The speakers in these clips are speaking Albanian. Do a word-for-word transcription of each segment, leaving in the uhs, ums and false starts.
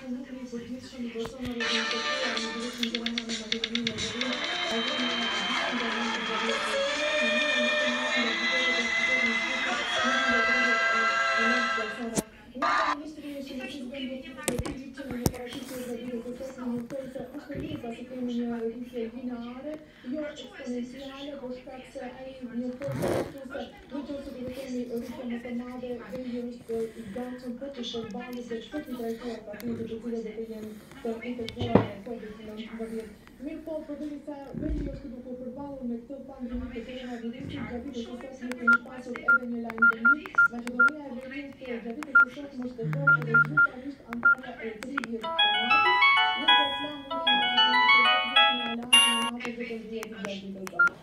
numri i përgjithshëm i personave të infektuar me virusin korona në Maqedoninë e Veriut, ajveri në Maqedoninë nga vend të Veriut në në në në qytetet e qytetit në Shqipëri, në në persona. Nga Ministri i Shëndetësisë vendit të Tirasit që në paraqitje të virit të sot në mëtej se është e mirë pasi kemi një rritje lineare, jo eksponenciale, por shkak se ai njofton se në qoftë se do kemi rritje më të madhe, vendi është i gatshëm për të shërbalë dhe për të trajtuar pacientët të cilët do të jenë të infektuar me COVID nineteen. Mirë po, përderisa vendi është duke përballur me këtë pandemi të koronavirusit, gjatë viteve të sotme kemi pasur edhe një lajm të mirë. Maqedonia e Veriut gjatë viteve të sotme është dekor edhe zyrtarisht antarja e tridhjetë të natës, në proklamin e Maqedonisë në alancën e natës dhe të ndjerit gjatë ditës së sotme.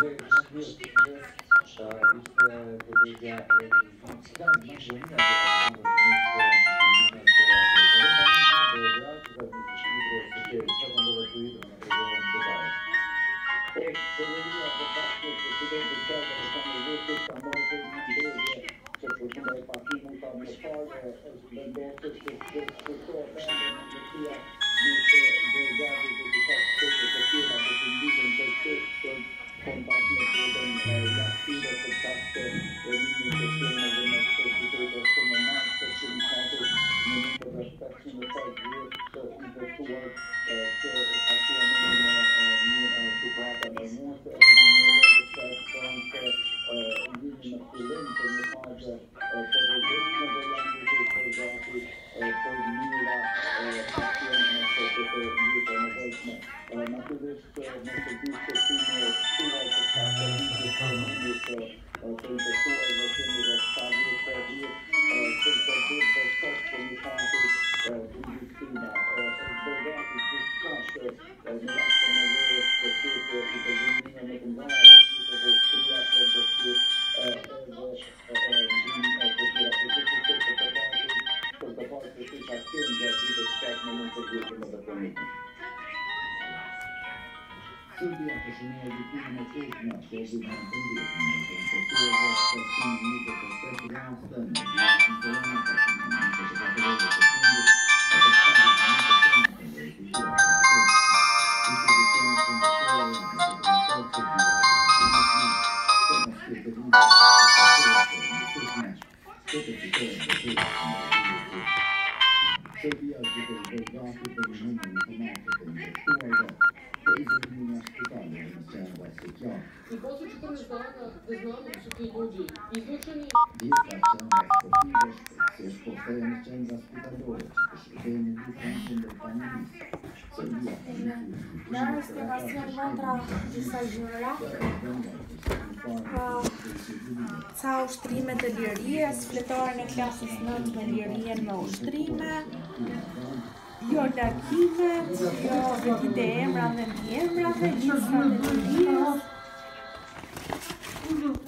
Serbia përshënoi vitin e tjetër nga COVID nineteen, në infektuar rreth pesëqind mijë të pesëdhjetë raste në virusin korona, pacientë të katërorë të fundit, edhe shtatë mijë persona të verifikuar pozitiv. Institucionet shëndetësore në Serbia është duke i bërë gati për një numër informatë të infektuarve dhe izolimin e shpitale në qendra sociale. I posë që të në zdana dhe znamo që të i lugi, izlučeni... Djeta qendra sportive se shpostoja në qendra spitalore që të shërbenin distancën dhe pandemisë. Serbia ka njësu... Në është të pasion vëndra disa gjëra. Ca ushtrime të lirijes, fletorën e klasës nëntë me lirien me ushtrime, jo lakimet, jo vendite emrave me emrave, lista dhe lirijes.